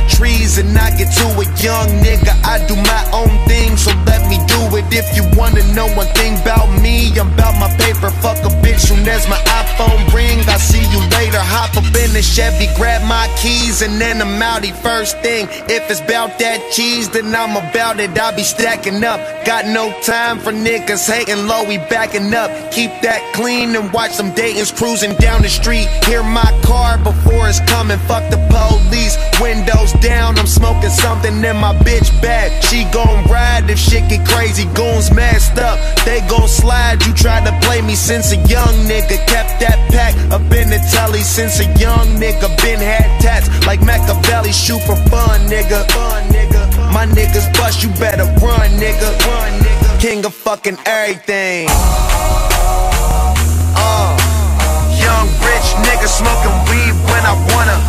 trees and I get to a young nigga. I do my own thing, so let me do it. If you wanna know one thing about me, I'm about my paper. Fuck a bitch soon as my iPhone ring. I see you later. Hop up in the Chevy, grab my keys, and then I'm outie first thing. If it's about that cheese, then I'm about it. I be stacking up. Got no time for niggas hating low, we backing up. Keep that clean and watch some Dayton's cruising down the street. Hear my car before it's coming. Fuck the police. Windows down, I'm smoking something in my bitch bag. She gon' ride if shit get crazy. Goons masked up, they gon' slide. You tried to play me since a young nigga. Kept that pack up in the telly since a young nigga. Been had tats like Machiavelli. Shoot for fun, nigga. My niggas bust, you better run, nigga. King of fucking everything. Young rich nigga smoking weed when I wanna.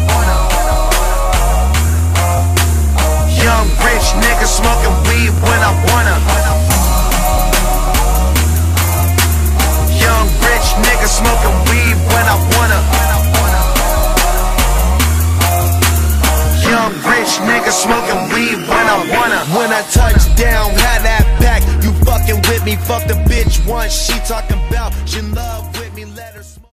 Young rich nigga smoking weed when I wanna. Young rich nigga smoking weed when I wanna. Young rich nigga smoking weed when I wanna. When I touch down, had that pack. You fucking with me, fuck the bitch once. She talking about she love with me, let her smoke.